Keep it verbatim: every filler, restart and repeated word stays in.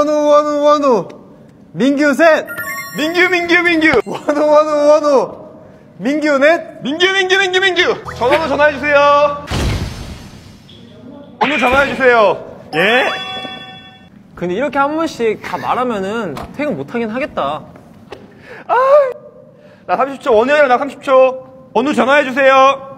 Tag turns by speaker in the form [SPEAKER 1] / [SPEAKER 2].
[SPEAKER 1] 원우 원우 원우 민규 셋
[SPEAKER 2] 민규 민규 민규
[SPEAKER 1] 원우 원우 원우 민규 넷
[SPEAKER 2] 민규 민규 민규 민규 전화로 전화해주세요. 오늘 전화해주세요. 예?
[SPEAKER 3] 근데 이렇게 한 번씩 다 말하면은 퇴근 못하긴 하겠다.
[SPEAKER 2] 아, 나 삼십 초. 원우야, 나 삼십 초. 원우 전화해주세요.